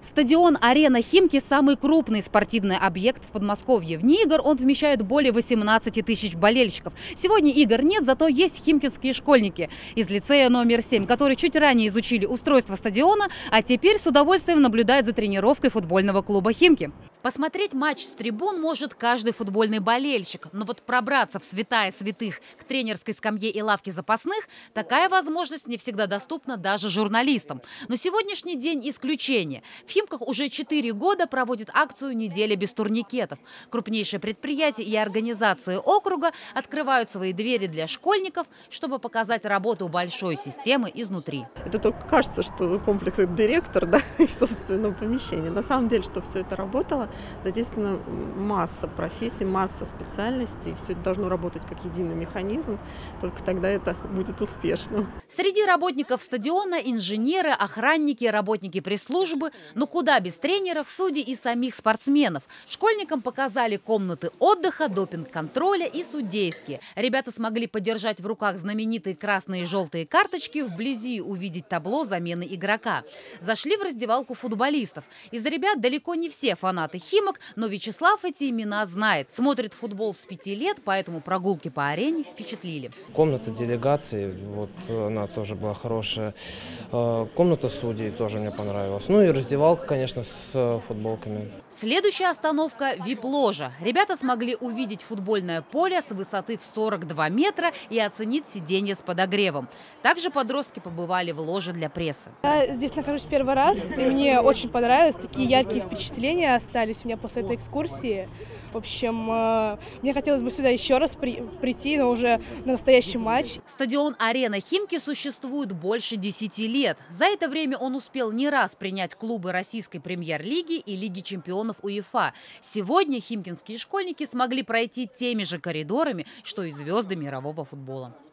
Стадион «Арена Химки» – самый крупный спортивный объект в Подмосковье. Вне игр он вмещает более 18 тысяч болельщиков. Сегодня игр нет, зато есть химкинские школьники из лицея номер 7, которые чуть ранее изучили устройство стадиона, а теперь с удовольствием наблюдают за тренировкой футбольного клуба «Химки». Посмотреть матч с трибун может каждый футбольный болельщик. Но вот пробраться в святая святых к тренерской скамье и лавке запасных – такая возможность не всегда доступна даже журналистам. Но сегодняшний день – исключение. В Химках уже 4 года проводит акцию «Неделя без турникетов». Крупнейшие предприятия и организации округа открывают свои двери для школьников, чтобы показать работу большой системы изнутри. Это только кажется, что комплекс – это директор, да, и собственного помещения. На самом деле, что все это работало, задействована масса профессий, масса специальностей. Все это должно работать как единый механизм, только тогда это будет успешно. Среди работников стадиона инженеры, охранники, работники пресс-службы. Но куда без тренеров, судей и самих спортсменов. Школьникам показали комнаты отдыха, допинг-контроля и судейские. Ребята смогли подержать в руках знаменитые красные и желтые карточки, вблизи увидеть табло замены игрока. Зашли в раздевалку футболистов. Из ребят далеко не все фанаты Химок, но Вячеслав эти имена знает. Смотрит футбол с 5 лет, поэтому прогулки по арене впечатлили. Комната делегации, вот она тоже была хорошая. Комната судей тоже мне понравилась. Ну и раздевалка, конечно, с футболками. Следующая остановка – вип-ложа. Ребята смогли увидеть футбольное поле с высоты в 42 метра и оценить сиденье с подогревом. Также подростки побывали в ложе для прессы. Я здесь нахожусь первый раз, и мне очень понравилось. Такие яркие впечатления остались у меня после этой экскурсии. В общем, мне хотелось бы сюда еще раз прийти, но уже на настоящий матч. Стадион «Арена Химки» существует больше 10 лет. За это время он успел не раз принять клубы российской премьер-лиги и Лиги чемпионов УЕФА. Сегодня химкинские школьники смогли пройти теми же коридорами, что и звезды мирового футбола.